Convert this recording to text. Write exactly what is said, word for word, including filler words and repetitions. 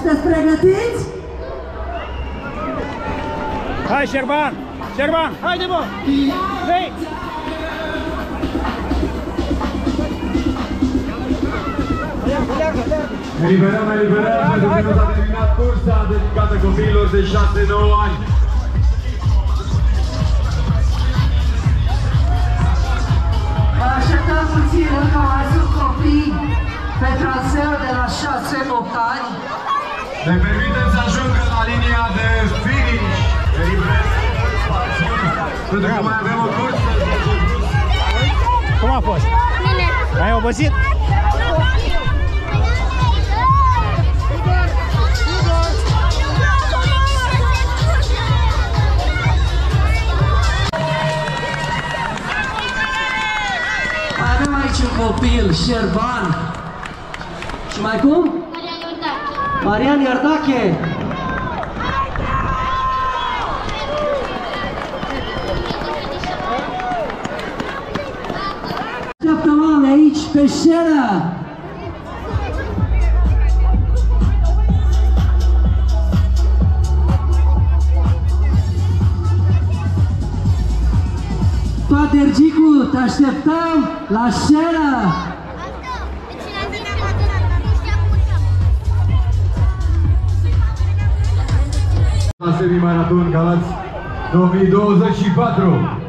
Sunteți pregătiți? Hai, Șerban! Șerban, haide, bă! Vei! Eliberăm, eliberăm, pentru că s-a terminat cursa dedicată copiilor de șase nouă ani. Vă așteptăm puțin, încă mai sunt copii pe traseu de la șase opt ani. Ne permitem să ajungă la linia de finish. Eliberăm spațiul, pentru că mai avem o cursă. Cum a fost? Bine! Ai obosit? Avem aici un copil, Șerban. Și mai cum? Marian Iordache. Marian Iordache. Așteaptă mame aici pe scenă. Patergicu, te așteptăm la scenă! La semi-maraton Galați două mii douăzeci și patru.